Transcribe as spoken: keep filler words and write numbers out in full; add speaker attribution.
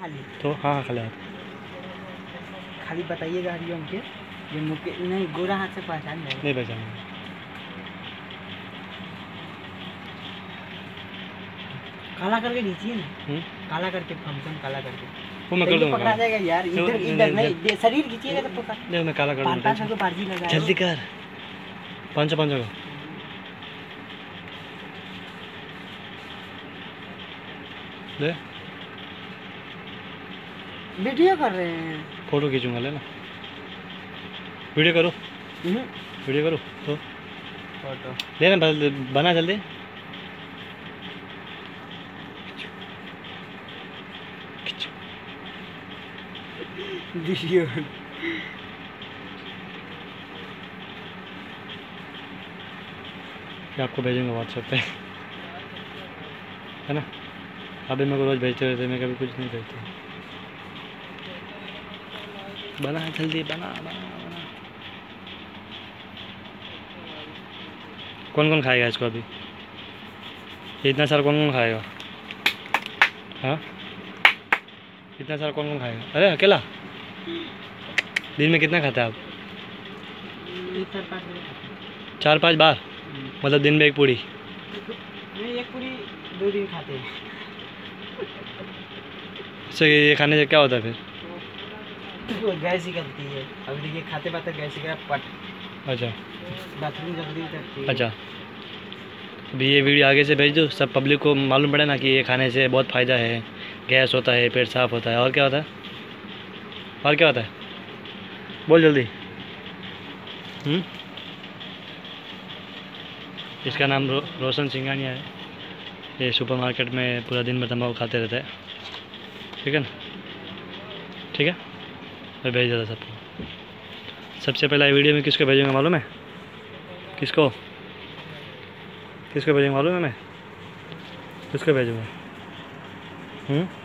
Speaker 1: खाली?
Speaker 2: तो हाँ खाली हाथ।
Speaker 1: खाली बताइएगा हरिओम के ये मुके नहीं गोरा हाथ से पहचान जाएगा।
Speaker 2: नहीं पहचान।
Speaker 1: काला करके खींचिए ना, काला करके फंक्शन काला करके
Speaker 2: वो मैं कर दूंगा।
Speaker 1: पकड़ा जाएगा यार, इधर इधर नहीं शरीर खींचिएगा तो पकड़।
Speaker 2: नहीं मैं काला कर दूंगा।
Speaker 1: पाँच सौ बाजी लगा
Speaker 2: जल्दी कर। पाँच सौ पाँच सौ ले।
Speaker 1: वीडियो कर रहे हैं।
Speaker 2: फोटो खींचूंगा लेना। वीडियो करो। वीडियो करो तो
Speaker 1: फोटो
Speaker 2: लेना बना जल्दी।
Speaker 1: वीडियो
Speaker 2: आपको भेजूंगा व्हाट्सएप पे, है ना। अभी मेरे को रोज़ भेजते रहते, मैं कभी कुछ नहीं भेजता। बना जल्दी बना बना बना। कौन कौन खाएगा इसको अभी? इतना सारा कौन कौन खाएगा? हाँ इतना सारा कौन कौन खाएगा? अरे अकेला? दिन में कितना खाता है आप? चार पाँच बार? मतलब दिन में एक पूरी?
Speaker 1: नहीं एक पूरी दो दिन खाते हैं।
Speaker 2: इससे ये खाने से क्या होता है फिर?
Speaker 1: तो गैस ही करती है। अभी देखिए खाते बाते गैस ही कर पट।
Speaker 2: अच्छा
Speaker 1: बाथरूम जल्दी करती है।
Speaker 2: अच्छा अभी ये वीडियो आगे से भेज दो, सब पब्लिक को मालूम पड़े ना कि ये खाने से बहुत फ़ायदा है, गैस होता है, पेट साफ होता है। और क्या होता है? और क्या होता है? बोल जल्दी। हम्म इसका नाम रो, रोशन सिंघानिया है। ये सुपरमार्केट में पूरा दिन भर तंबाकू खाते रहता है। ठीक है ना? ठीक है मैं भेज देता सबको। सबसे पहला वीडियो में किसको भेजूँगा मालूम है? किसको किसको भेजूँगा मालूम है? मैं किसको भेजूँगा? हम्म